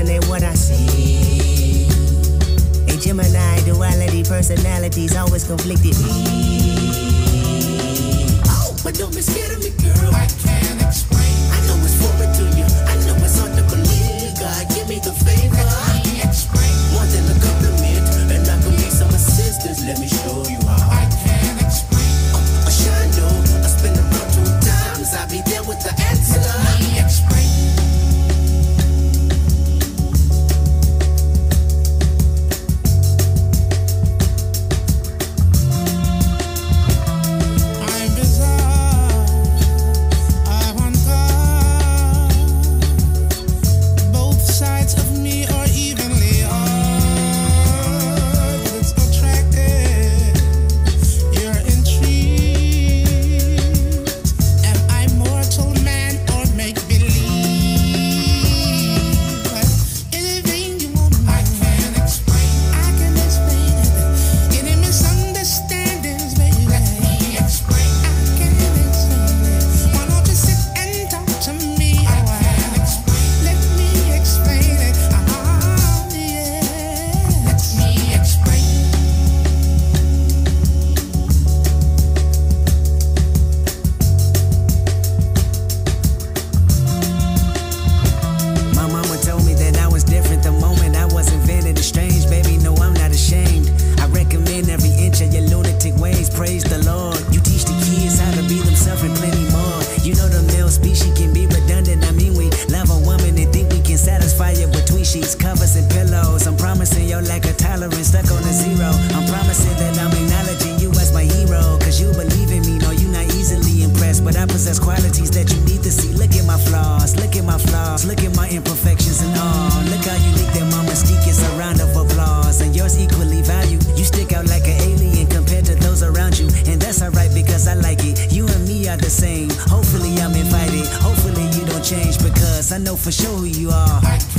only what I see. A Gemini duality, personalities always conflicted. Oh, but don't be scared of me, girl. I can't explain. I know it's foreign to you. I know it's hard to believe. God, give me the favor. Let me explain. More than a compliment, and I can make some assistance. Let me show you how. I can't explain. A shine, I spin around 2 times. I'll be there with the answer. Let me explain. I know for sure who you are.